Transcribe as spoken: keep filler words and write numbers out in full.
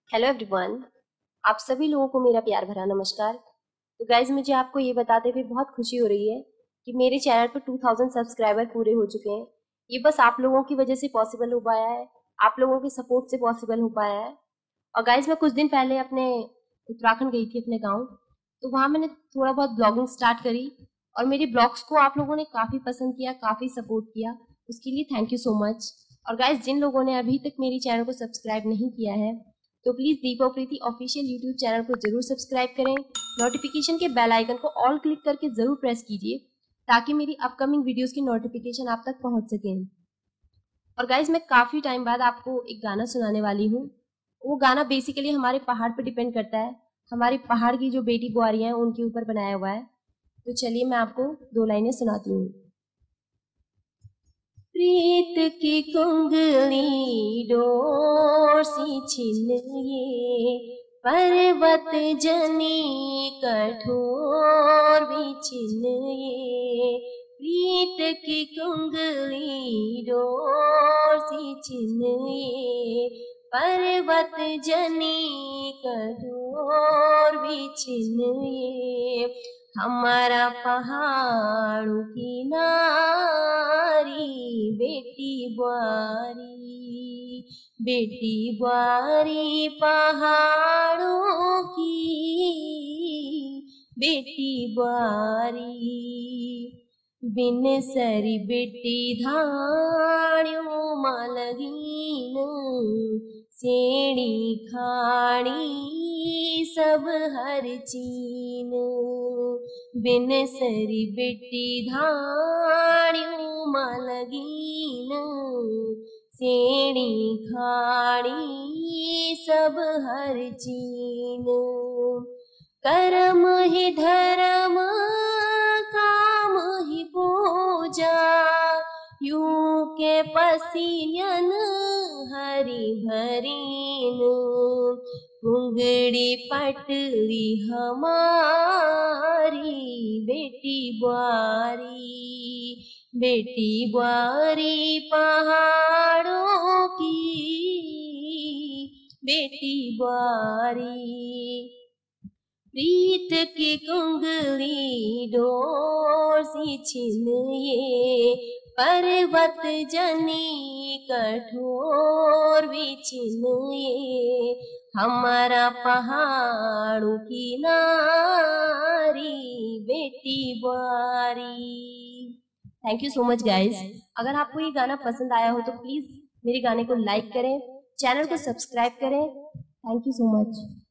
Hello everyone, आप सभी लोगों को मेरा प्यार भरा नमस्कार। तो गाइज, मुझे आपको ये बताते हुए बहुत खुशी हो रही है कि मेरे चैनल पर दो हज़ार सब्सक्राइबर पूरे हो चुके हैं। ये बस आप लोगों की वजह से पॉसिबल हो पाया है, आप लोगों के सपोर्ट से पॉसिबल हो पाया है। और गाइज, मैं कुछ दिन पहले अपने उत्तराखंड गई थी, अपने गाँव। तो वहाँ मैंने थोड़ा बहुत ब्लॉगिंग स्टार्ट करी और मेरे ब्लॉग्स को आप लोगों ने काफ़ी पसंद किया, काफ़ी सपोर्ट किया। उसके लिए थैंक यू सो मच। और गाइज, जिन लोगों ने अभी तक मेरी चैनल को सब्सक्राइब नहीं किया है तो please Deepa Preeti official YouTube channel को जरूर सब्सक्राइब करें। नोटिफिकेशन के बेल आइकन को ऑल क्लिक करके जरूर प्रेस कीजिए ताकि मेरी अपकमिंग वीडियोस की नोटिफिकेशन आप तक पहुंच सके। और गाइज, मैं काफी टाइम बाद आपको एक गाना सुनाने वाली हूँ। वो गाना बेसिकली हमारे पहाड़ पर डिपेंड करता है, हमारे पहाड़ की जो बेटी बुआरियां हैं उनके ऊपर बनाया हुआ है। तो चलिए मैं आपको दो लाइनें सुनाती हूँ। प्रीत की कुंगली डोर सी छिन ये, पर्वत जनी कठोर भी छिन ये। प्रीत की कुंगली डोर सी छिन ये, पर्वत जनी कठोर भी छिन ये। हमारा पहाड़ों की नारी बेटी बुआरी, बेटी बुआरी पहाड़ों की बेटी बुआरी। बिन सरी बेटी धाड़ियों मालगीन, सेणी खाड़ी सब हर चीन। बिन सरी बेटी धाड़ियों मालगीन, सेणी खाड़ी सब हर चीन। कर्म ही धर्म काम ही पूजा, यूं के पसीयन हरि भरीन। कुंगड़ी पटली हमारी बेटी बुआरी, बेटी बुआरी पहाड़ों की बेटी बुआरी। प्रीत की कुंगली डोर सी छिन ये, पर्वत जनी कठोर भी छिन ये। हमारा पहाड़ों की नारी बेटी बुआरी। Thank you so much guys. अगर आपको ये गाना पसंद आया हो तो प्लीज मेरे गाने को लाइक करें, चैनल को सब्सक्राइब करें। Thank you so much.